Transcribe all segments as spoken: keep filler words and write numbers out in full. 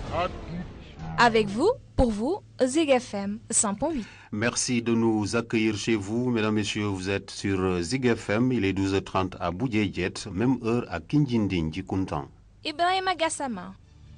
Avec vous, pour vous, Zig F M cent point huit. Merci de nous accueillir chez vous. Mesdames, Messieurs, vous êtes sur Zig F M. Il est douze heures trente à Boudjejet, même heure à Kinjindin, Djikuntan. Ibrahima Gassama.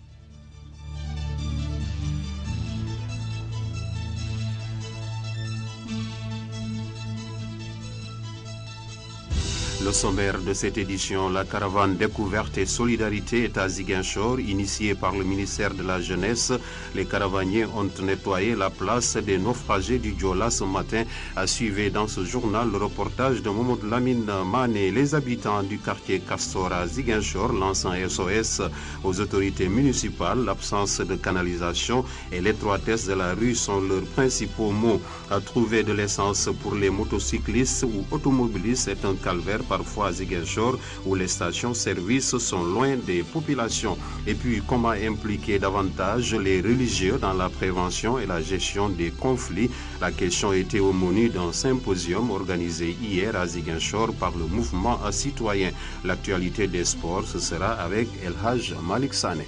Le sommaire de cette édition, la caravane découverte et solidarité est à Ziguinchor, initiée par le ministère de la Jeunesse. Les caravaniers ont nettoyé la place des naufragés du Djola ce matin. À suivre dans ce journal le reportage de Mohamed Lamine Mané. Les habitants du quartier Castor à Ziguinchor lancent un S O S aux autorités municipales. L'absence de canalisation et l'étroitesse de la rue sont leurs principaux mots. À trouver de l'essence pour les motocyclistes ou automobilistes est un calvaire parfois à Ziguinchor où les stations-service sont loin des populations. Et puis, comment impliquer davantage les religieux dans la prévention et la gestion des conflits? La question était au menu d'un symposium organisé hier à Ziguinchor par le mouvement citoyen. L'actualité des sports, ce sera avec El Haj Malik Sané.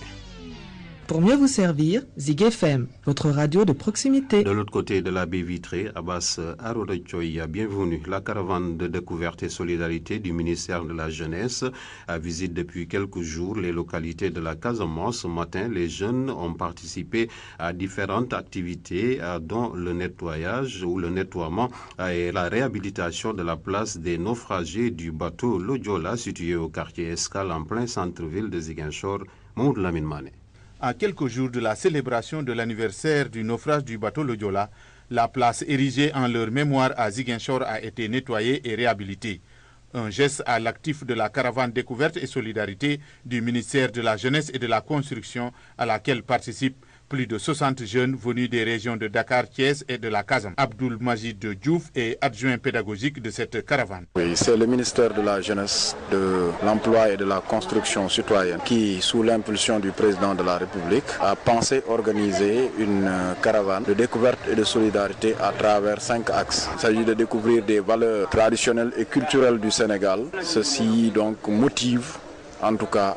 Pour mieux vous servir, Zig F M, votre radio de proximité. De l'autre côté de la baie vitrée, Abbas Arodachoya, bienvenue. La caravane de découverte et solidarité du ministère de la Jeunesse a visité depuis quelques jours les localités de la Casamance. Ce matin, les jeunes ont participé à différentes activités, dont le nettoyage ou le nettoiement et la réhabilitation de la place des naufragés du bateau Lodjola, situé au quartier Escale en plein centre-ville de Ziguinchor. Maud Lamine Mané. À quelques jours de la célébration de l'anniversaire du naufrage du bateau Lodjola, la place érigée en leur mémoire à Ziguinchor a été nettoyée et réhabilitée. Un geste à l'actif de la caravane découverte et solidarité du ministère de la Jeunesse et de la Construction à laquelle participent plus de soixante jeunes venus des régions de Dakar, Thiès et de la Casamance. Abdoul Majid Diouf est adjoint pédagogique de cette caravane. Oui, c'est le ministère de la Jeunesse, de l'Emploi et de la Construction citoyenne qui, sous l'impulsion du président de la République, a pensé organiser une caravane de découverte et de solidarité à travers cinq axes. Il s'agit de découvrir des valeurs traditionnelles et culturelles du Sénégal. Ceci donc motive, en tout cas,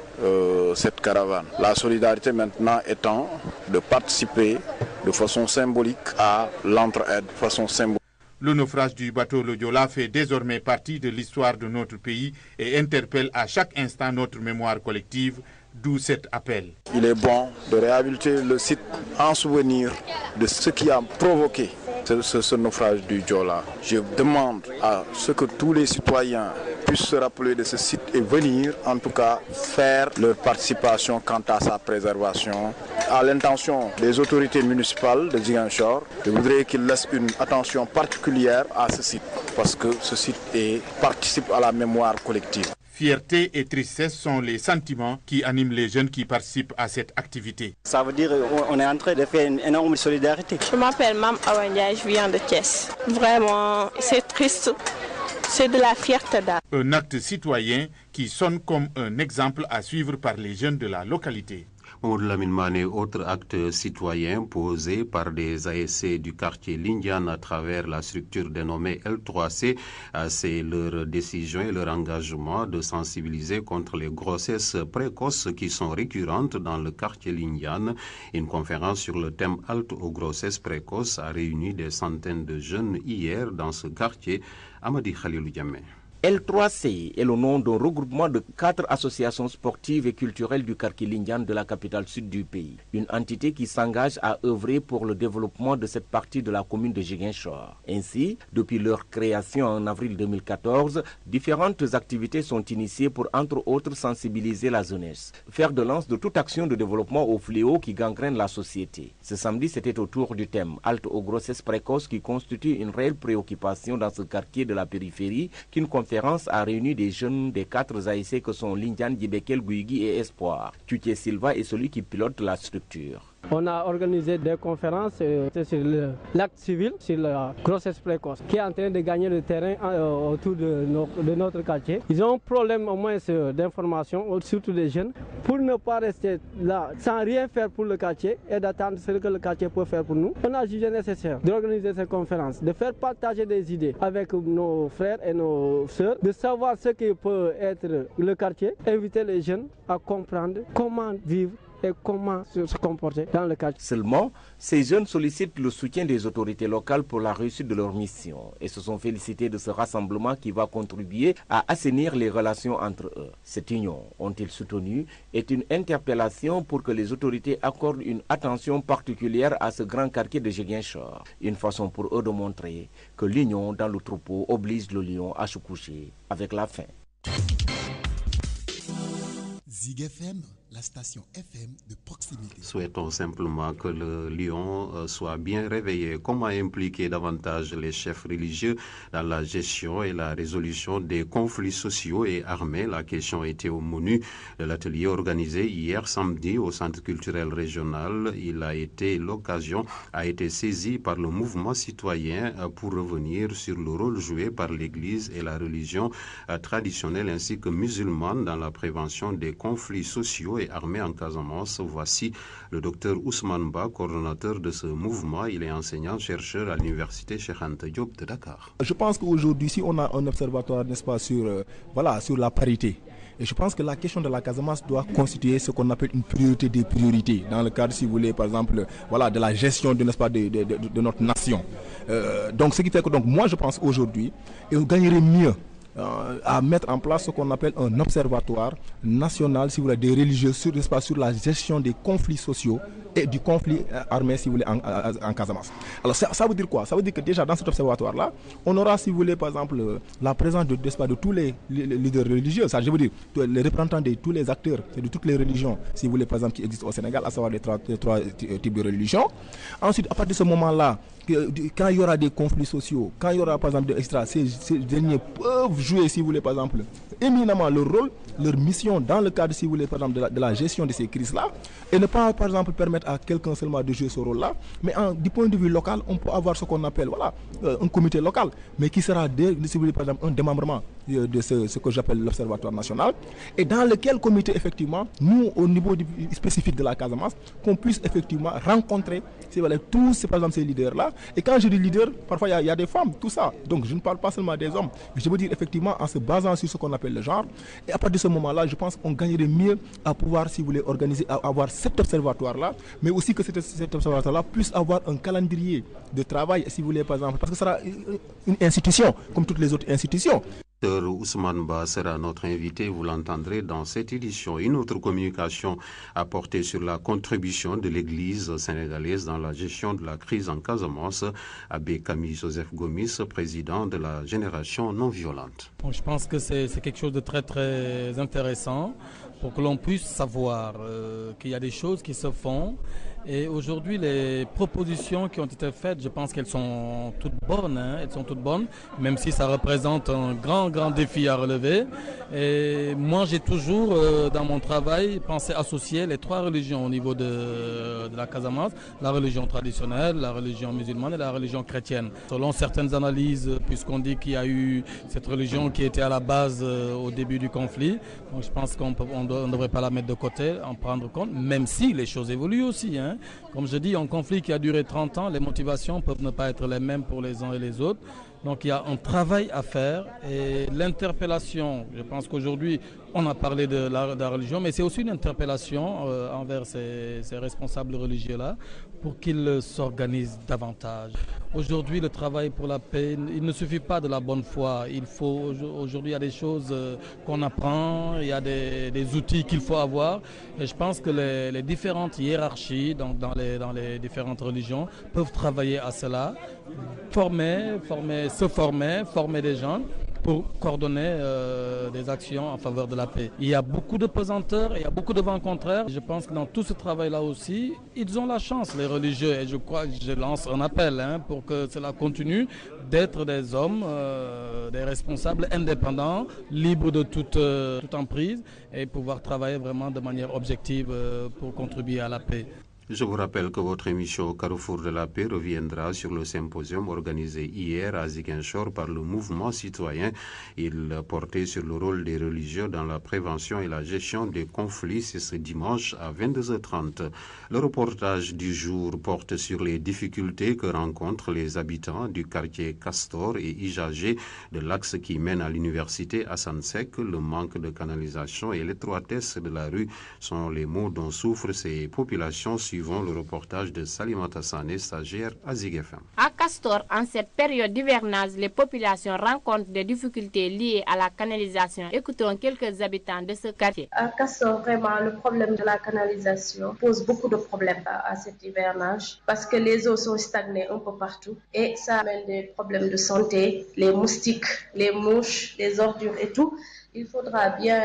Euh, cette caravane. La solidarité maintenant étant de participer de façon symbolique à l'entraide, de façon symbolique. Le naufrage du bateau Lodjola fait désormais partie de l'histoire de notre pays et interpelle à chaque instant notre mémoire collective, d'où cet appel. Il est bon de réhabiliter le site en souvenir de ce qui a provoqué ce, ce, ce naufrage du Djola. Je demande à ce que tous les citoyens puissent se rappeler de ce site et venir en tout cas faire leur participation quant à sa préservation. À l'intention des autorités municipales de Ziguinchor, je voudrais qu'ils laissent une attention particulière à ce site parce que ce site est, participe à la mémoire collective. Fierté et tristesse sont les sentiments qui animent les jeunes qui participent à cette activité. Ça veut dire qu'on est en train de faire une énorme solidarité. Je m'appelle Mam Awandia, je viens de Thiès. Vraiment, c'est triste. C'est de la fierté d'âme. Un acte citoyen qui sonne comme un exemple à suivre par les jeunes de la localité. Maud Lamine Mané, autre acte citoyen posé par des A S C du quartier Lindiane à travers la structure dénommée L trois C. C'est leur décision et leur engagement de sensibiliser contre les grossesses précoces qui sont récurrentes dans le quartier Lindiane. Une conférence sur le thème halte aux grossesses précoces a réuni des centaines de jeunes hier dans ce quartier. Amadi Khalilou Diamé. L trois C est le nom d'un regroupement de quatre associations sportives et culturelles du quartier Lindiane de la capitale sud du pays. Une entité qui s'engage à œuvrer pour le développement de cette partie de la commune de Ziguinchor. Ainsi, depuis leur création en avril deux mille quatorze, différentes activités sont initiées pour entre autres sensibiliser la jeunesse, faire de lance de toute action de développement au fléau qui gangrène la société. Ce samedi, c'était autour du thème halte aux grossesses précoces qui constitue une réelle préoccupation dans ce quartier de la périphérie qu'une conférence a réuni des jeunes des quatre A S C que sont Lindiane, Djibekel, Guigui et Espoir. Tutie Silva est celui qui pilote la structure. On a organisé des conférences euh, sur l'acte civil, sur la grossesse précoce, qui est en train de gagner le terrain euh, autour de, nos, de notre quartier. Ils ont un problème au moins euh, d'information, surtout des jeunes, pour ne pas rester là sans rien faire pour le quartier et d'attendre ce que le quartier peut faire pour nous. On a jugé nécessaire d'organiser ces conférences, de faire partager des idées avec nos frères et nos sœurs, de savoir ce qui peut être le quartier, inviter les jeunes à comprendre comment vivre et comment se, se comporter dans le quartier. Seulement, ces jeunes sollicitent le soutien des autorités locales pour la réussite de leur mission et se sont félicités de ce rassemblement qui va contribuer à assainir les relations entre eux. Cette union, ont-ils soutenu, est une interpellation pour que les autorités accordent une attention particulière à ce grand quartier de Ziguinchor. Une façon pour eux de montrer que l'union dans le troupeau oblige le lion à se coucher avec la faim. Zig F M, la station F M de proximité. Souhaitons simplement que le lion euh, soit bien réveillé. Comment impliquer davantage les chefs religieux dans la gestion et la résolution des conflits sociaux et armés? La question était au menu de l'atelier organisé hier samedi au Centre culturel régional. Il a été l'occasion, a été saisi par le mouvement citoyen euh, pour revenir sur le rôle joué par l'Église et la religion euh, traditionnelle ainsi que musulmane dans la prévention des conflits sociaux et armés en Casamance. Voici le docteur Ousmane Ba, coordonnateur de ce mouvement. Il est enseignant-chercheur à l'université Cheikh Anta Diop de Dakar. Je pense qu'aujourd'hui, si on a un observatoire, n'est-ce pas, sur, euh, voilà, sur la parité, et je pense que la question de la Casamance doit constituer ce qu'on appelle une priorité des priorités dans le cadre, si vous voulez, par exemple, voilà, de la gestion de, n'est-ce pas, de, de, de, de notre nation. Euh, donc, ce qui fait que donc, moi, je pense aujourd'hui, et on gagnerait mieux à mettre en place ce qu'on appelle un observatoire national, si vous voulez, des religieux sur, sur la gestion des conflits sociaux et du conflit armé, si vous voulez, en, en Casamance. Alors ça, ça veut dire quoi? Ça veut dire que déjà dans cet observatoire-là, on aura, si vous voulez, par exemple, la présence de, de, de tous les, les, les leaders religieux, ça, je veux dire, les représentants de tous les acteurs, de toutes les religions, si vous voulez, par exemple, qui existent au Sénégal, à savoir les trois, les trois types de religions. Ensuite, à partir de ce moment-là, quand il y aura des conflits sociaux, quand il y aura, par exemple, des extras, ces, ces derniers peuvent jouer, si vous voulez, par exemple, éminemment leur rôle, leur mission dans le cadre, si vous voulez, par exemple, de la, de la gestion de ces crises-là, et ne pas, par exemple, permettre à quelqu'un seulement de jouer ce rôle-là, mais en, du point de vue local, on peut avoir ce qu'on appelle, voilà, euh, un comité local, mais qui sera, de, si vous voulez, par exemple, un démembrement de, de ce, ce que j'appelle l'Observatoire national, et dans lequel comité, effectivement, nous, au niveau du, spécifique de la Casamance, qu'on puisse effectivement rencontrer, si vous voulez, tous, par exemple, ces leaders-là. Et quand je dis leader, parfois il y, y a des femmes, tout ça. Donc je ne parle pas seulement des hommes, mais je veux dire effectivement en se basant sur ce qu'on appelle le genre. Et à partir de ce moment-là, je pense qu'on gagnerait mieux à pouvoir, si vous voulez, organiser, à avoir cet observatoire-là, mais aussi que cet, cet observatoire-là puisse avoir un calendrier de travail, si vous voulez, par exemple, parce que ce sera une institution, comme toutes les autres institutions. Docteur Ousmane Ba sera notre invité, vous l'entendrez dans cette édition. Une autre communication a porté sur la contribution de l'Église sénégalaise dans la gestion de la crise en Casamance. Abbé Camille Joseph Gomis, président de la Génération non violente. Bon, je pense que c'est quelque chose de très très intéressant pour que l'on puisse savoir euh, qu'il y a des choses qui se font. Et aujourd'hui, les propositions qui ont été faites, je pense qu'elles sont toutes bonnes, hein, elles sont toutes bonnes, même si ça représente un grand, grand défi à relever. Et moi, j'ai toujours, euh, dans mon travail, pensé associer les trois religions au niveau de, de la Casamance, la religion traditionnelle, la religion musulmane et la religion chrétienne. Selon certaines analyses, puisqu'on dit qu'il y a eu cette religion qui était à la base euh, au début du conflit, donc je pense qu'on ne devrait pas la mettre de côté, en prendre compte, même si les choses évoluent aussi, hein. Comme je dis, un conflit qui a duré trente ans, les motivations peuvent ne pas être les mêmes pour les uns et les autres. Donc il y a un travail à faire et l'interpellation, je pense qu'aujourd'hui on a parlé de la, de la religion, mais c'est aussi une interpellation euh, envers ces, ces responsables religieux-là pour qu'ils s'organisent davantage. Aujourd'hui, le travail pour la paix, il ne suffit pas de la bonne foi. Il faut, aujourd'hui, il y a des choses euh, qu'on apprend, il y a des, des outils qu'il faut avoir. Et je pense que les, les différentes hiérarchies donc dans, les, dans les différentes religions peuvent travailler à cela, former, former, se former, former des gens pour coordonner euh, des actions en faveur de la paix. Il y a beaucoup de pesanteurs, il y a beaucoup de vents contraires. Je pense que dans tout ce travail-là aussi, ils ont la chance, les religieux. Et je crois que je lance un appel hein, pour que cela continue d'être des hommes, euh, des responsables indépendants, libres de toute, euh, toute emprise et pouvoir travailler vraiment de manière objective euh, pour contribuer à la paix. Je vous rappelle que votre émission Carrefour de la paix reviendra sur le symposium organisé hier à Ziguinchor par le mouvement citoyen. Il portait sur le rôle des religieux dans la prévention et la gestion des conflits. C'est ce dimanche à vingt-deux heures trente. Le reportage du jour porte sur les difficultés que rencontrent les habitants du quartier Castor et Ijagé de l'axe qui mène à l'université Hassan Sek. Le manque de canalisation et l'étroitesse de la rue sont les maux dont souffrent ces populations. Suivant le reportage de Salimata Sané, stagiaire à Zig F M. À Castor, en cette période d'hivernage, les populations rencontrent des difficultés liées à la canalisation. Écoutons quelques habitants de ce quartier. À Castor, vraiment, le problème de la canalisation pose beaucoup de problèmes à, à cet hivernage parce que les eaux sont stagnées un peu partout et ça amène des problèmes de santé, les moustiques, les mouches, les ordures et tout. Il faudra bien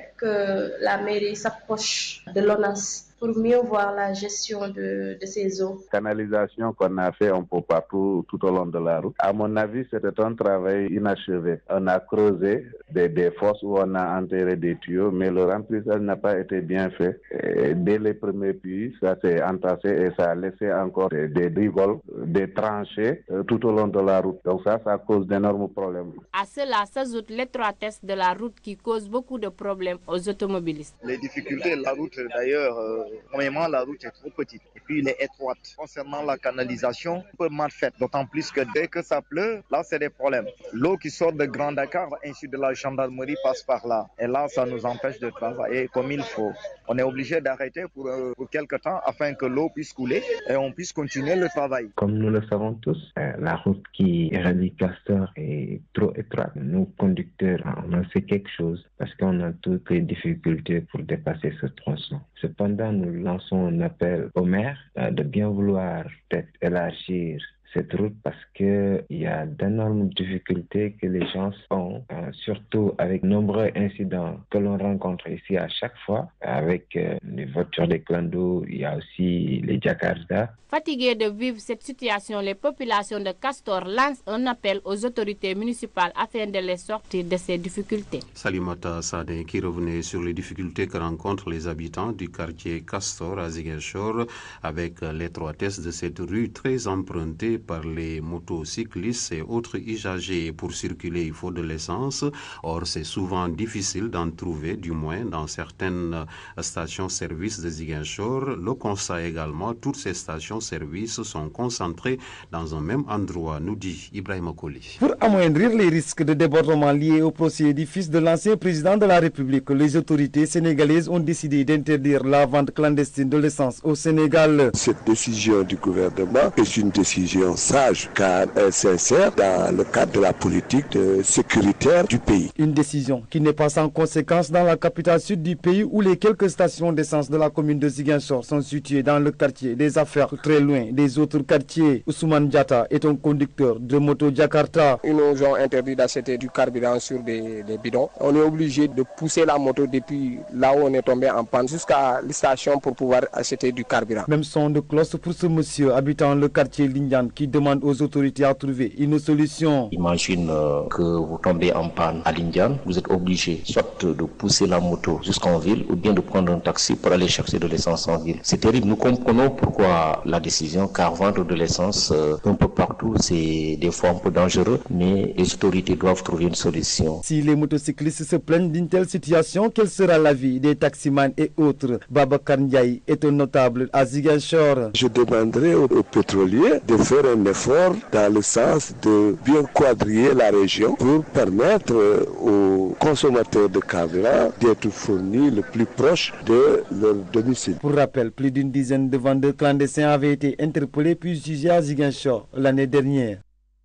que la mairie s'approche de l'O N A S pour mieux voir la gestion de, de ces eaux. Canalisation qu'on a fait un peu partout tout au long de la route. À mon avis, c'était un travail inachevé. On a creusé des, des fosses où on a enterré des tuyaux, mais le remplissage n'a pas été bien fait. Et dès les premiers puits, ça s'est entassé et ça a laissé encore des, des rigoles, des tranchées euh, tout au long de la route. Donc ça, ça cause d'énormes problèmes. À cela s'ajoute l'étroitesse de la route qui cause beaucoup de problèmes aux automobilistes. Les difficultés de la route, d'ailleurs, euh, premièrement, la route est trop petite et puis elle est étroite. Concernant la canalisation, un peu mal faite, d'autant plus que dès que ça pleut, là c'est des problèmes. L'eau qui sort de Grand Dakar, ainsi de la gendarmerie, passe par là. Et là, ça nous empêche de travailler comme il faut. On est obligé d'arrêter pour, euh, pour quelque temps afin que l'eau puisse couler et on puisse continuer le travail. Comme nous le savons tous, euh, la route qui relie Castor est trop étroite. Nous, conducteurs, on en sait quelque chose parce qu'on a toutes les difficultés pour dépasser ce tronçon. Cependant, nous lançons un appel au maire euh, de bien vouloir peut-être élargir cette route parce qu'il y a d'énormes difficultés que les gens ont, euh, surtout avec nombreux incidents que l'on rencontre ici à chaque fois, avec euh, les voitures de clando, il y a aussi les Jakarta. Fatigués de vivre cette situation, les populations de Castor lancent un appel aux autorités municipales afin de les sortir de ces difficultés. Salimata Sadeh qui revenait sur les difficultés que rencontrent les habitants du quartier Castor à Ziguinchor avec l'étroitesse de cette rue très empruntée par les motocyclistes et autres usagers. Pour circuler, il faut de l'essence. Or, c'est souvent difficile d'en trouver, du moins dans certaines stations-service de Ziguinchor. Le constat également, toutes ces stations-service sont concentrées dans un même endroit, nous dit Ibrahim Okoli. Pour amoindrir les risques de débordement liés au procès du fils de l'ancien président de la République, les autorités sénégalaises ont décidé d'interdire la vente clandestine de l'essence au Sénégal. Cette décision du gouvernement est une décision sage car elle s'insère dans le cadre de la politique de sécuritaire du pays. Une décision qui n'est pas sans conséquence dans la capitale sud du pays où les quelques stations d'essence de la commune de Ziguinchor sont situées dans le quartier des affaires très loin des autres quartiers. Ousmane Diatta est un conducteur de moto Jakarta. Ils nous ont interdit d'acheter du carburant sur des, des bidons. On est obligé de pousser la moto depuis là où on est tombé en panne jusqu'à la station pour pouvoir acheter du carburant. Même son de cloche pour ce monsieur habitant le quartier Lindian qui demande aux autorités à trouver une solution. Imagine euh, que vous tombez en panne à Lindian, vous êtes obligé soit de pousser la moto jusqu'en ville ou bien de prendre un taxi pour aller chercher de l'essence en ville. C'est terrible, nous comprenons pourquoi la décision, car vendre de l'essence euh, un peu partout, c'est des fois un peu dangereux, mais les autorités doivent trouver une solution. Si les motocyclistes se plaignent d'une telle situation, quelle sera l'avis des taximans et autres? Babacar Ndiaye est un notable à Ziguinchor. Je demanderai aux, aux pétroliers de faire un effort dans le sens de bien quadriller la région pour permettre aux consommateurs de carburant d'être fournis le plus proche de leur domicile. Pour rappel, plus d'une dizaine de vendeurs clandestins avaient été interpellés puis jugés à Ziguinchor l'année dernière.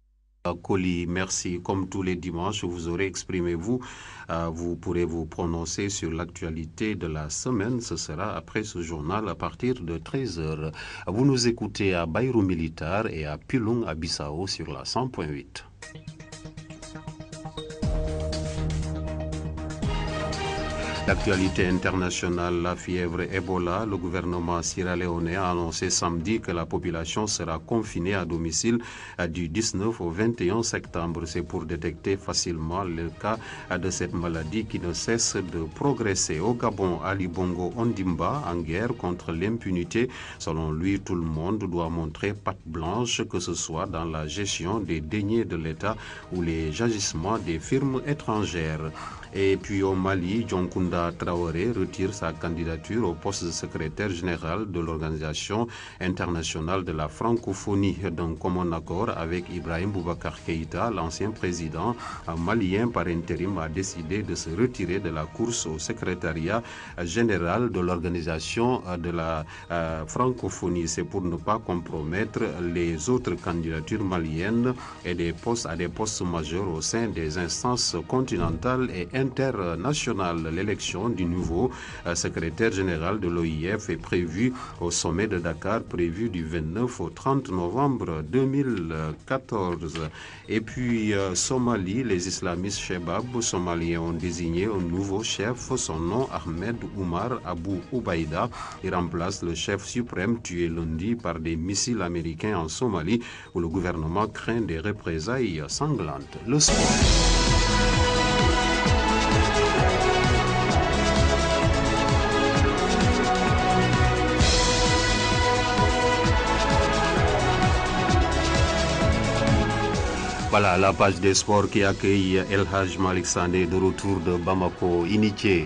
Koli, merci. Comme tous les dimanches, vous aurez exprimé vous. Euh, vous pourrez vous prononcer sur l'actualité de la semaine. Ce sera après ce journal à partir de treize heures. Vous nous écoutez à Bayrou Militar et à Pilung à Bissau sur la cent point huit. D'actualité internationale, la fièvre Ebola, le gouvernement sierra-léonais a annoncé samedi que la population sera confinée à domicile du dix-neuf au vingt et un septembre. C'est pour détecter facilement le cas de cette maladie qui ne cesse de progresser. Au Gabon, Ali Bongo Ondimba, en guerre contre l'impunité, selon lui, tout le monde doit montrer patte blanche, que ce soit dans la gestion des deniers de l'État ou les agissements des firmes étrangères. Et puis au Mali, Dionkunda Traoré retire sa candidature au poste de secrétaire général de l'Organisation internationale de la francophonie. D'un commun accord avec Ibrahim Boubacar Keïta, l'ancien président malien par intérim a décidé de se retirer de la course au secrétariat général de l'Organisation de la euh, francophonie. C'est pour ne pas compromettre les autres candidatures maliennes et des postes à des postes majeurs au sein des instances continentales et internationale. L'élection du nouveau euh, secrétaire général de l'O I F est prévue au sommet de Dakar, prévu du vingt-neuf au trente novembre deux mille quatorze. Et puis euh, Somalie, les islamistes Shebab somaliens ont désigné un nouveau chef, son nom Ahmed Oumar Abou Oubaïda. Il remplace le chef suprême tué lundi par des missiles américains en Somalie, où le gouvernement craint des représailles sanglantes. Le sport. Voilà la page des sports qui accueille El Haj Malik Sandé de retour de Bamako, initié.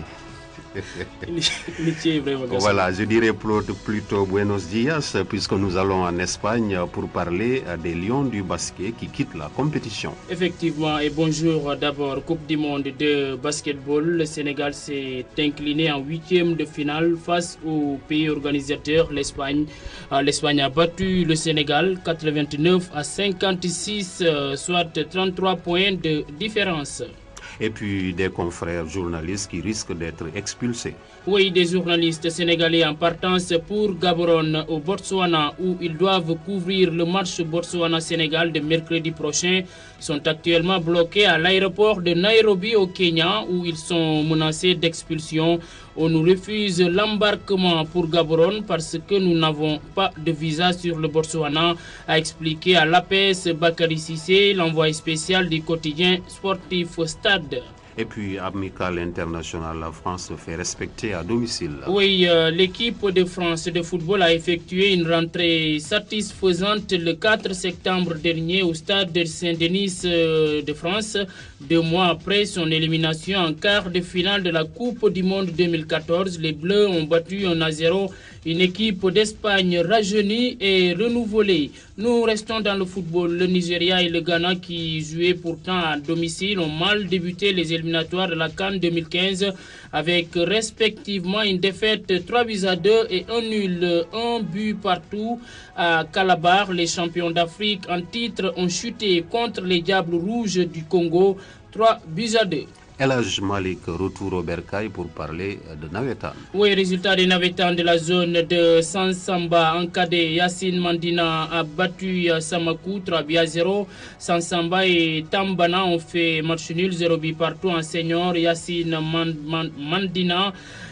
Voilà, je dirais plutôt buenos dias, puisque nous allons en Espagne pour parler des Lions du basket qui quittent la compétition. Effectivement, et bonjour d'abord. Coupe du monde de basketball, le Sénégal s'est incliné en huitième de finale face au pays organisateur, l'Espagne. L'Espagne a battu le Sénégal quatre-vingt-neuf à cinquante-six, soit trente-trois points de différence. Et puis des confrères journalistes qui risquent d'être expulsés. Oui, des journalistes sénégalais en partance pour Gaborone au Botswana, où ils doivent couvrir le match Botswana-Sénégal de mercredi prochain, sont actuellement bloqués à l'aéroport de Nairobi au Kenya, où ils sont menacés d'expulsion. On nous refuse l'embarquement pour Gaborone parce que nous n'avons pas de visa sur le Botswana, a expliqué à l'A P S Bakary Cissé, l'envoyé spécial du quotidien sportif Stade. Et puis, amical international, la France se fait respecter à domicile. Oui, euh, l'équipe de France de football a effectué une rentrée satisfaisante le quatre septembre dernier au stade de Saint-Denis euh, de France, deux mois après son élimination en quart de finale de la Coupe du Monde deux mille quatorze. Les Bleus ont battu un à zéro une équipe d'Espagne rajeunie et renouvelée. Nous restons dans le football. Le Nigeria et le Ghana, qui jouaient pourtant à domicile, ont mal débuté les éliminatoires de la CAN deux mille quinze avec respectivement une défaite trois buts à deux et un nul, un but partout à Calabar. Les champions d'Afrique en titre ont chuté contre les Diables Rouges du Congo, trois buts à deux. El Haj Malik, retour au Bercail pour parler de Navetan. Oui, résultat des Navetan de la zone de Sansamba en cadet. Yassine Mandina a battu Samakou trois buts à zéro. Sansamba et Tambana ont fait match nul, zéro but partout en senior. Yassine Man Man Mandina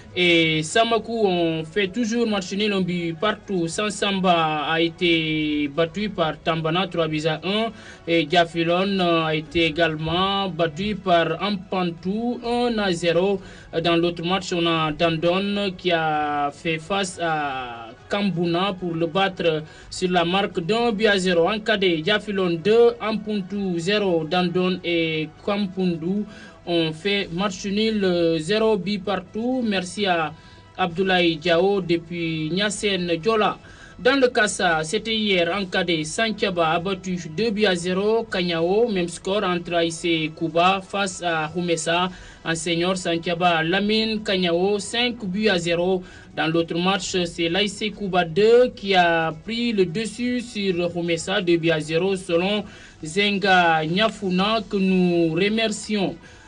et Samakou ont fait toujours match nul, un but partout. Sansamba a été battu par Tambana trois buts à un. Et Diafilon a été également battu par Ampantou un à zéro. Dans l'autre match, on a Dandon qui a fait face à Kambouna pour le battre sur la marque d'un but à zéro. En cadet, Diafilon deux, Ampantou zéro. Dandon et Kampoundou ont fait match nul, zéro but partout. Merci à Abdoulaye Diao depuis Niassène Djola. Dans le Kassa, c'était hier en cadet. Santiaba a battu deux buts à zéro. Kanyao, même score entre Aïssé et Kouba face à Houmessa. En senior, Santiaba Lamine Kanyao, cinq buts à zéro. Dans l'autre match, c'est l'Aïssé Kouba deux qui a pris le dessus sur Houmessa, deux buts à zéro selon Zenga Nyafuna que nous remercions.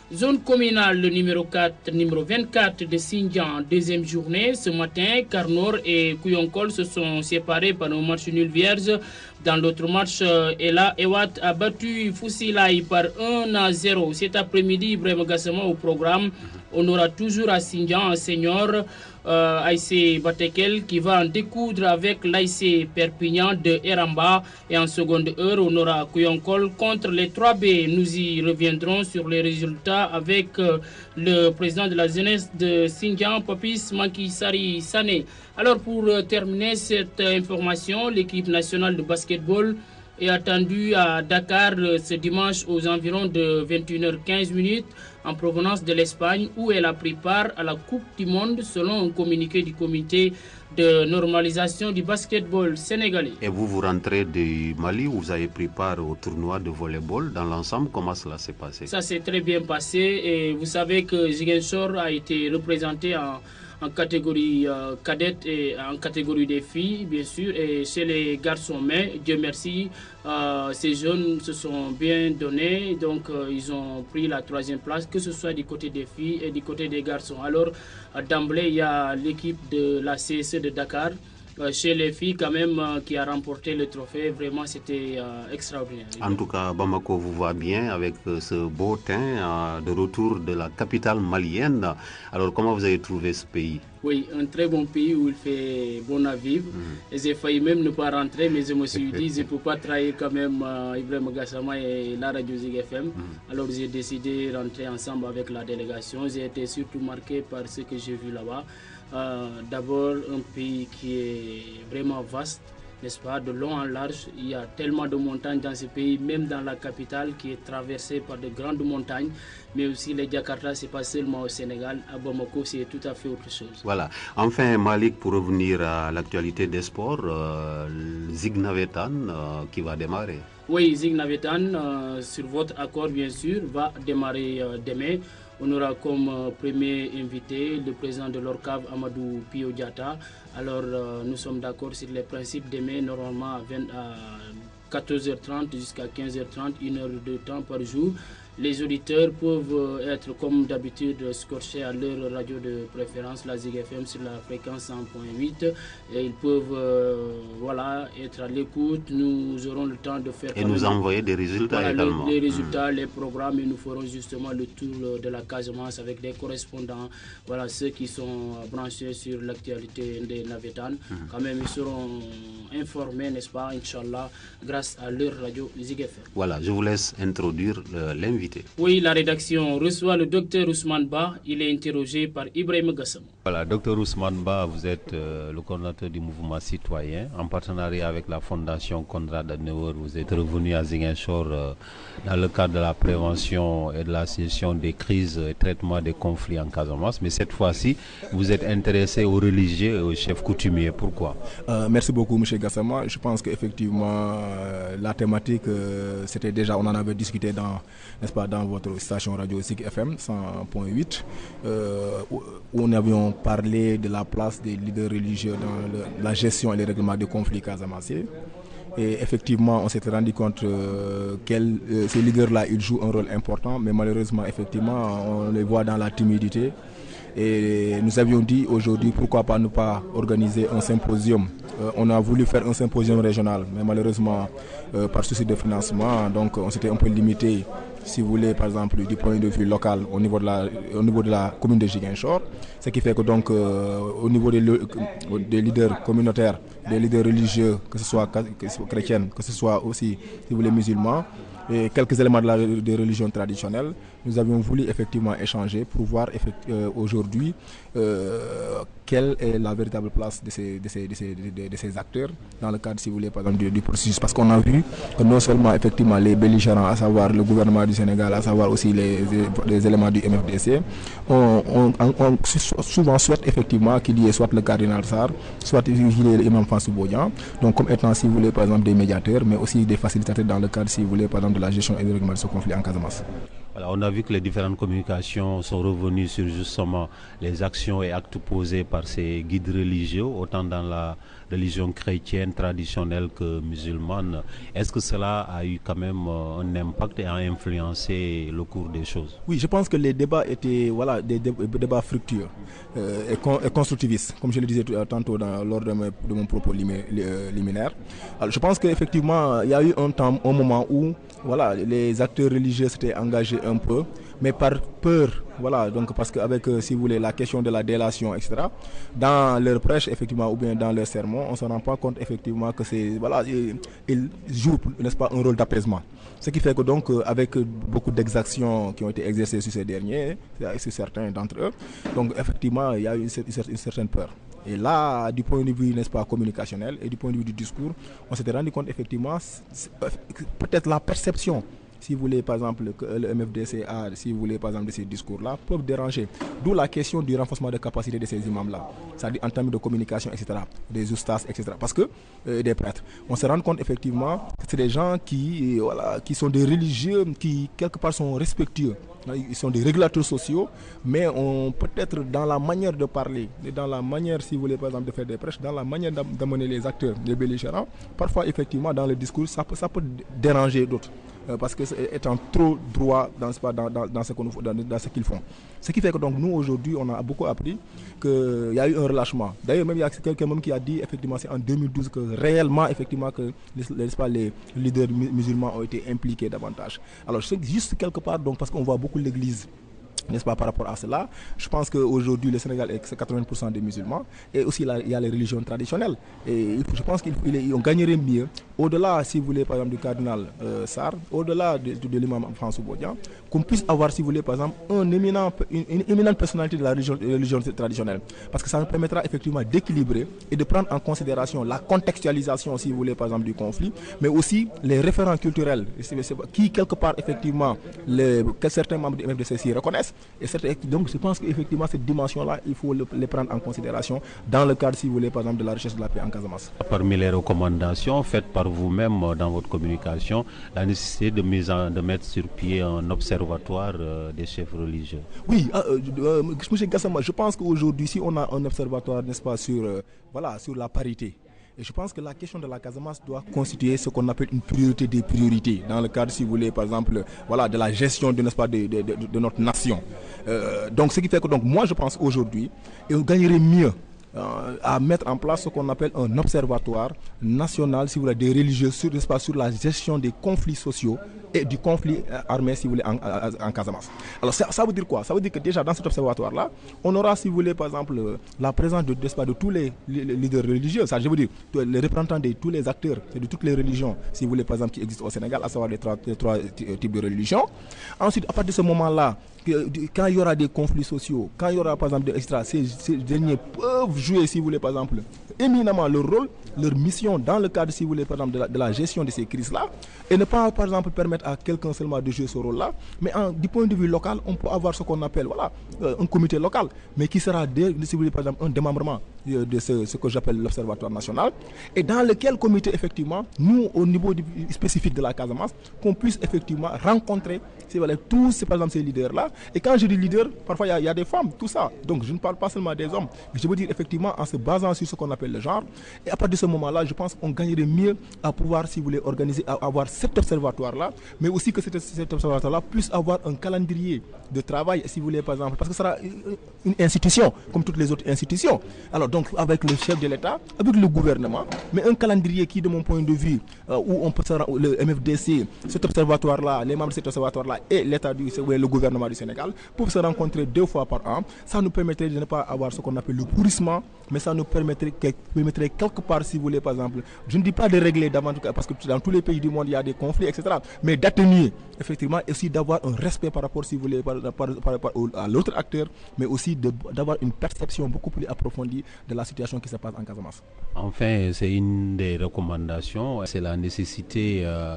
Zone communale numéro quatre, numéro vingt-quatre de Xinjiang, deuxième journée. Ce matin, Karnor et Kouyonkol se sont séparés par un match nul vierge. Dans l'autre match, Ela Ewat a battu Fusilai par un à zéro. Cet après-midi, Ibrahim Gassama au programme. On aura toujours à Xinjiang un senior, euh, A I C Batekel, qui va en découdre avec l'A I C Perpignan de Eramba. Et en seconde heure, on aura Kouyonkol contre les trois B. Nous y reviendrons sur les résultats avec euh, le président de la jeunesse de Xinjiang, Papis Mankisari Sané. Alors pour euh, terminer cette euh, information, l'équipe nationale de basketball est attendue à Dakar euh, ce dimanche aux environs de vingt et une heures quinze en provenance de l'Espagne où elle a pris part à la Coupe du Monde selon un communiqué du comité de normalisation du basketball sénégalais. Et vous, vous rentrez du Mali, vous avez pris part au tournoi de volleyball. Dans l'ensemble, comment cela s'est passé? Ça s'est très bien passé et vous savez que Ziguinchor a été représenté en en catégorie euh, cadette et en catégorie des filles, bien sûr, et chez les garçons. Mais Dieu merci, euh, ces jeunes se sont bien donnés, donc euh, ils ont pris la troisième place, que ce soit du côté des filles et du côté des garçons. Alors, d'emblée, il y a l'équipe de la C S E de Dakar. Euh, chez les filles, quand même, euh, qui a remporté le trophée, vraiment, c'était euh, extraordinaire. En tout cas, Bamako vous va bien avec euh, ce beau teint euh, de retour de la capitale malienne. Alors, comment vous avez trouvé ce pays? Oui, un très bon pays où il fait bon à vivre. Mmh. Et j'ai failli même ne pas rentrer, mais je me suis dit, je ne peux pas trahir quand même euh, Ibrahim Gassama et la radio Zig F M. Mmh. Alors, j'ai décidé de rentrer ensemble avec la délégation. J'ai été surtout marqué par ce que j'ai vu là-bas. Euh, D'abord, un pays qui est vraiment vaste, n'est-ce pas, de long en large. Il y a tellement de montagnes dans ce pays, même dans la capitale qui est traversée par de grandes montagnes. Mais aussi les Jakarta, ce n'est pas seulement au Sénégal. À Bamako, c'est tout à fait autre chose. Voilà. Enfin, Malik, pour revenir à l'actualité des sports, euh, Zig Navetan euh, qui va démarrer. Oui, Zig Navetan, euh, sur votre accord, bien sûr, va démarrer euh, demain. On aura comme euh, premier invité le président de l'Orcave, Amadou Pio Diatta. Alors, euh, nous sommes d'accord sur les principes demain, normalement à, vingt, à quatorze heures trente jusqu'à quinze heures trente, une heure de temps par jour. Les auditeurs peuvent être, comme d'habitude, scotchés à leur radio de préférence, la Zig F M, sur la fréquence cent point huit. Et ils peuvent euh, voilà, être à l'écoute. Nous aurons le temps de faire... Et nous envoyer des résultats voilà, également. Les, les résultats, mmh. les programmes, et nous ferons justement le tour de la Casamance avec des correspondants. Voilà, ceux qui sont branchés sur l'actualité des Navetan. Mmh. Quand même, ils seront informés, n'est-ce pas, Inch'Allah, grâce à leur radio Zig F M. Voilà, je vous laisse introduire euh, l'invité. Oui, la rédaction reçoit le docteur Ousmane Ba. Il est interrogé par Ibrahim Gassama. Voilà, docteur Ousmane Ba, vous êtes euh, le coordinateur du mouvement citoyen. En partenariat avec la fondation Konrad Adenauer, vous êtes revenu à Ziguinchor euh, dans le cadre de la prévention et de la gestion des crises et traitement des conflits en Casamance. Mais cette fois-ci, vous êtes intéressé aux religieux et aux chefs coutumiers. Pourquoi? euh, Merci beaucoup, M. Gassama. Je pense qu'effectivement, euh, la thématique, euh, c'était déjà, on en avait discuté dans, n'est-ce pas, dans votre station radio Zig F M cent point huit, euh, où, où nous avions parlé de la place des leaders religieux dans le, la gestion et le règlement des conflits casamaciens. Et effectivement, on s'est rendu compte euh, que euh, ces leaders-là, ils jouent un rôle important, mais malheureusement, effectivement, on les voit dans la timidité. Et nous avions dit aujourd'hui, pourquoi pas ne pas organiser un symposium. Euh, on a voulu faire un symposium régional, mais malheureusement, euh, par souci de financement, donc on s'était un peu limité, si vous voulez, par exemple, du point de vue local au niveau de la, au niveau de la commune de Ziguinchor. Ce qui fait que donc, euh, au niveau des, des leaders communautaires, des leaders religieux, que ce soit chrétiens, que ce soit aussi, si vous voulez, musulmans, et quelques éléments de la des religions traditionnelles, nous avions voulu effectivement échanger pour voir euh, aujourd'hui euh, quelle est la véritable place de ces, de, ces, de, ces, de, de ces acteurs dans le cadre, si vous voulez, par exemple, du, du processus. Parce qu'on a vu que non seulement effectivement les belligérants, à savoir le gouvernement du Sénégal, à savoir aussi les, les éléments du M F D C, on, on, on, on souvent souhaite effectivement qu'il y ait soit le cardinal Sarr, soit qu'il y ait l'imam Fansou Bodian, donc comme étant, si vous voulez, par exemple, des médiateurs, mais aussi des facilitateurs dans le cadre, si vous voulez, par exemple, de la gestion et du règlement de ce conflit en Casamance. Alors, on a vu que les différentes communications sont revenues sur justement les actions et actes posés par ces guides religieux, autant dans la religion chrétienne traditionnelle que musulmane. Est-ce que cela a eu quand même un impact et a influencé le cours des choses? Oui, je pense que les débats étaient voilà, des, des, des débats fructueux euh, et, con, et constructivistes, comme je le disais tantôt dans, lors de, mes, de mon propos liminaire. Alors, je pense qu'effectivement, il y a eu un, temps, un moment où voilà, les acteurs religieux s'étaient engagés un peu, mais par peur, voilà, donc parce qu'avec, euh, si vous voulez, la question de la délation, et cetera, dans leur prêche, effectivement, ou bien dans leur sermon, on ne se rend pas compte, effectivement, que c'est, voilà, ils, ils jouent, n'est-ce pas, un rôle d'apaisement. Ce qui fait que, donc, euh, avec beaucoup d'exactions qui ont été exercées sur ces derniers, sur certains d'entre eux, donc, effectivement, il y a eu une, une, une certaine peur. Et là, du point de vue, n'est-ce pas, communicationnel et du point de vue du discours, on s'était rendu compte, effectivement, peut-être la perception, si vous voulez, par exemple, que le M F D C a, si vous voulez, par exemple, de ces discours-là, peuvent déranger. D'où la question du renforcement de capacité de ces imams-là, c'est-à-dire en termes de communication, et cetera, des oustas, et cetera. Parce que, euh, des prêtres, on se rend compte, effectivement, que c'est des gens qui, voilà, qui sont des religieux, qui, quelque part, sont respectueux. Ils sont des régulateurs sociaux, mais on peut-être dans la manière de parler, dans la manière, si vous voulez, par exemple, de faire des prêches, dans la manière d'amener les acteurs, les belligérants, parfois, effectivement, dans le discours, ça peut, ça peut déranger d'autres. Euh, parce que étant trop droit dans, dans, dans, dans ce qu'ils font. Ce qui fait que donc, nous, aujourd'hui, on a beaucoup appris qu'il y a eu un relâchement. D'ailleurs, même il y a quelqu'un même qui a dit, effectivement, c'est en deux mille douze que réellement, effectivement, que les, les leaders musulmans ont été impliqués davantage. Alors, c'est juste quelque part, donc, parce qu'on voit beaucoup l'Église, n'est-ce pas, par rapport à cela. Je pense qu'aujourd'hui, le Sénégal est quatre-vingts pour cent des musulmans. Et aussi, là, il y a les religions traditionnelles. Et je pense qu'on gagnerait mieux, au-delà, si vous voulez, par exemple, du cardinal euh, Sarr, au-delà de, de, de l'imam François Bodian, qu'on puisse avoir, si vous voulez, par exemple, un éminent, une, une éminente personnalité de la religion, de la religion traditionnelle. Parce que ça nous permettra effectivement d'équilibrer et de prendre en considération la contextualisation, si vous voulez, par exemple, du conflit, mais aussi les référents culturels, qui, quelque part, effectivement, les, que certains membres du M F D C s'y reconnaissent. Et donc je pense qu'effectivement cette dimension-là, il faut le, les prendre en considération dans le cadre, si vous voulez, par exemple, de la recherche de la paix en Casamance. Parmi les recommandations faites par vous-même dans votre communication, la nécessité de, mise en, de mettre sur pied un observatoire euh, des chefs religieux. Oui, euh, euh, M. Gassama, je pense qu'aujourd'hui, si on a un observatoire, n'est-ce pas, sur, euh, voilà, sur la parité, et je pense que la question de la Casamance doit constituer ce qu'on appelle une priorité des priorités, dans le cadre, si vous voulez, par exemple, voilà, de la gestion de, n'est-ce pas, de, de, de, de notre nation. Euh, donc, ce qui fait que donc, moi, je pense aujourd'hui, et on gagnerait mieux euh, à mettre en place ce qu'on appelle un observatoire national, si vous voulez, des religieux, sur, n'est-ce pas, sur la gestion des conflits sociaux et du conflit armé, si vous voulez, en, en, en Casamance. Alors ça, ça veut dire quoi? Ça veut dire que déjà dans cet observatoire-là, on aura, si vous voulez, par exemple, la présence de, de tous les, les, les leaders religieux, ça, je veux dire, les représentants de tous les acteurs, de toutes les religions, si vous voulez, par exemple, qui existent au Sénégal, à savoir les trois, les trois types de religions. Ensuite, à partir de ce moment-là, quand il y aura des conflits sociaux, quand il y aura, par exemple, des extras, ces, ces derniers peuvent jouer, si vous voulez, par exemple, éminemment leur rôle, leur mission dans le cadre, si vous voulez, par exemple, de la, de la gestion de ces crises-là, et ne pas, par exemple, permettre à quelqu'un seulement de jouer ce rôle-là, mais en, du point de vue local, on peut avoir ce qu'on appelle, voilà, euh, un comité local, mais qui sera, de, si vous voulez, par exemple, un démembrement de, de ce, ce que j'appelle l'Observatoire national, et dans lequel comité, effectivement, nous, au niveau du, spécifique de la Casamance, qu'on puisse effectivement rencontrer, si vous voulez, tous, par exemple, ces leaders-là. Et quand je dis leader, parfois il y, y a des femmes, tout ça. Donc je ne parle pas seulement des hommes, mais je veux dire effectivement en se basant sur ce qu'on appelle le genre. Et à partir de ce moment-là, je pense qu'on gagnerait mieux à pouvoir, si vous voulez, organiser, à avoir cet observatoire-là, mais aussi que cet, cet observatoire-là puisse avoir un calendrier de travail, si vous voulez, par exemple, parce que ce sera une institution, comme toutes les autres institutions. Alors donc avec le chef de l'État, avec le gouvernement, mais un calendrier qui, de mon point de vue, euh, où on peut se, le M F D C, cet observatoire-là, les membres de cet observatoire-là et l'État du le gouvernement du Sénégal peuvent se rencontrer deux fois par an. Ça nous permettrait de ne pas avoir ce qu'on appelle le pourrissement, mais ça nous permettrait, permettrait quelque part, si vous voulez, par exemple, je ne dis pas de régler davantage, parce que dans tous les pays du monde, il y a des conflits, et cetera, mais d'atténuer, effectivement, et aussi d'avoir un respect par rapport, si vous voulez, par, par, par rapport à l'autre acteur, mais aussi d'avoir une perception beaucoup plus approfondie de la situation qui se passe en Casamance. Enfin, c'est une des recommandations, c'est la nécessité euh,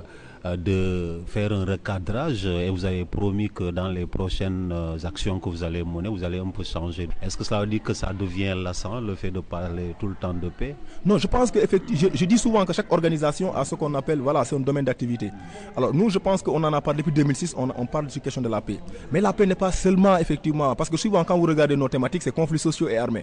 de faire un recadrage, et vous avez promis que dans les prochaines actions que vous allez mener, vous allez un peu changer. Est-ce que cela veut dire que ça devient lassant, le fait de parler tout le temps de paix? Non, je pense que effectivement, je, je dis souvent que chaque organisation a ce qu'on appelle, voilà, c'est un domaine d'activité. Alors nous, je pense qu'on en a parlé depuis deux mille six, on, on parle de cette question de la paix. Mais la paix n'est pas seulement, effectivement, parce que souvent quand vous regardez nos thématiques, c'est conflits sociaux et armés.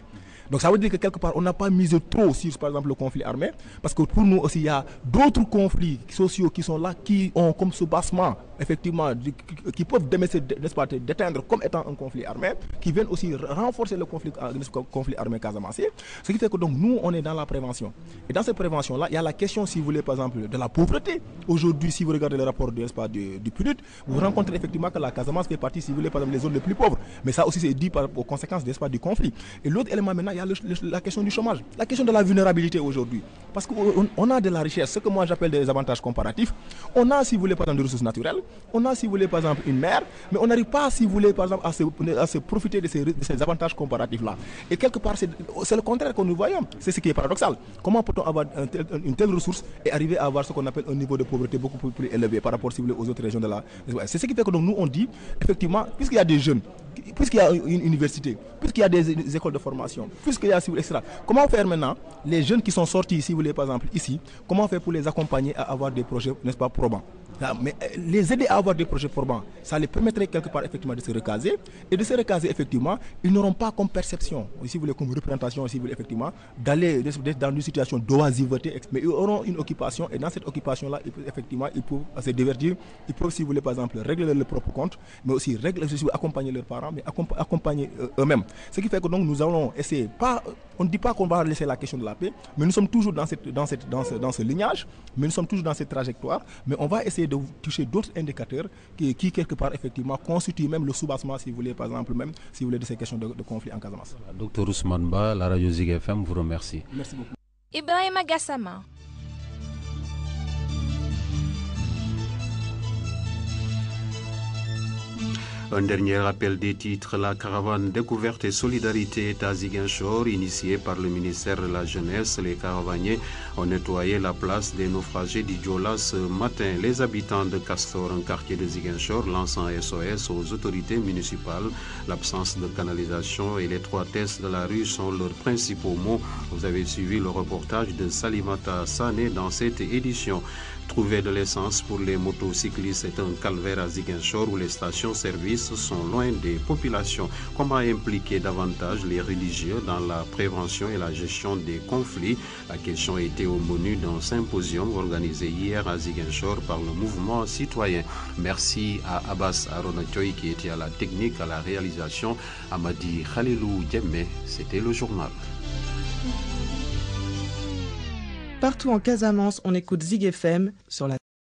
Donc ça veut dire que quelque part, on n'a pas misé trop sur, par exemple, le conflit armé, parce que pour nous aussi, il y a d'autres conflits sociaux qui sont là, qui ont comme soubassement, effectivement, qui peuvent déteindre comme étant un conflit armé, qui viennent aussi renforcer le conflit, le conflit armé casamassé. Ce qui fait que donc nous, on est dans la prévention. Et dans cette prévention-là, il y a la question, si vous voulez, par exemple, de la pauvreté. Aujourd'hui, si vous regardez le rapport du, du, du P N U D, vous rencontrez effectivement que la Casamance fait partie, si vous voulez, par exemple, les zones les plus pauvres. Mais ça aussi, c'est dû par, aux conséquences du conflit. Et l'autre élément maintenant, il y a le, le, la question du chômage, la question de la vulnérabilité aujourd'hui. Parce qu'on on a de la richesse, ce que moi j'appelle des avantages comparatifs. On a, si vous voulez, par exemple, des ressources naturelles. On a, si vous voulez, par exemple, une mer. Mais on n'arrive pas, si vous voulez, par exemple, à se, à se profiter de ces, de ces avantages comparatifs-là. Et quelque part, c'est le contraire que nous voyons. C'est ce qui est paradoxal. Comment peut-on avoir un tel, une telle ressource et arriver à avoir ce qu'on appelle un niveau de pauvreté beaucoup plus, plus élevé par rapport, si vous voulez, aux autres régions de la... C'est ce qui fait que donc, nous, on dit, effectivement, puisqu'il y a des jeunes, puisqu'il y a une université, puisqu'il y a des, des écoles de formation, puisqu'il y a, et cetera. Comment faire maintenant, les jeunes qui sont sortis, si vous voulez, par exemple, ici, comment faire pour les accompagner à avoir des projets, n'est-ce pas, probants? Mais les aider à avoir des projets probants, ça les permettrait quelque part effectivement de se recaser. Et de se recaser, effectivement, ils n'auront pas comme perception, si vous voulez, comme représentation, si vous voulez, effectivement, d'aller dans une situation d'oisiveté, mais ils auront une occupation, et dans cette occupation-là, effectivement, ils peuvent se divertir, ils peuvent, si vous voulez, par exemple, régler leur propre compte, mais aussi régler, accompagner leurs parents, mais accompagner eux-mêmes. Ce qui fait que donc nous allons essayer, pas, on ne dit pas qu'on va laisser la question de la paix, mais nous sommes toujours dans, cette, dans, cette, dans, ce, dans ce lignage, mais nous sommes toujours dans cette trajectoire, mais on va essayer de toucher d'autres indicateurs qui, qui, quelque part, effectivement, constituent même le soubassement, si vous voulez, par exemple, même, si vous voulez, de ces questions de, de conflit en Casamance. Docteur Ousmane Ba, la radio Zig F M vous remercie. Merci beaucoup. Ibrahima Gassama. Un dernier rappel des titres. La caravane découverte et solidarité est à Ziguinchor, initiée par le ministère de la Jeunesse. Les caravaniers ont nettoyé la place des naufragés du Djola ce matin. Les habitants de Castor, un quartier de Ziguinchor, lancent un S O S aux autorités municipales. L'absence de canalisation et l'étroitesse de la rue sont leurs principaux mots. Vous avez suivi le reportage de Salimata Sané dans cette édition. Trouver de l'essence pour les motocyclistes est un calvaire à Ziguinchor où les stations-service sont loin des populations. Comment impliquer davantage les religieux dans la prévention et la gestion des conflits? La question était au menu d'un symposium organisé hier à Ziguinchor par le mouvement citoyen. Merci à Abbas Aronatioy qui était à la technique, à la réalisation. Amadi Khalilou Djemme, c'était le journal. Partout en Casamance, on écoute Zig F M sur la